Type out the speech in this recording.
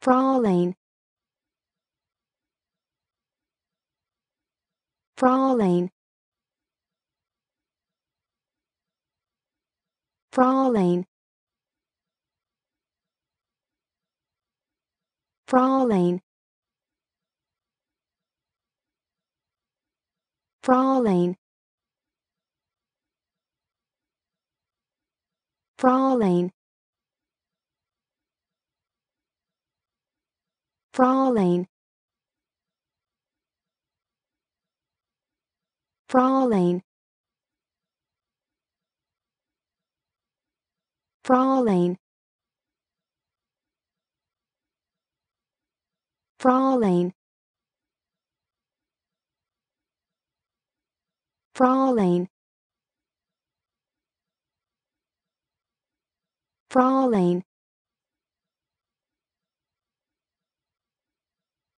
Fraulein, Fraulein, Fraulein, Fraulein, Fraulein, Fraulein, Fraulein, Fraulein, Fraulein, Fraulein, Fraulein, Fraulein,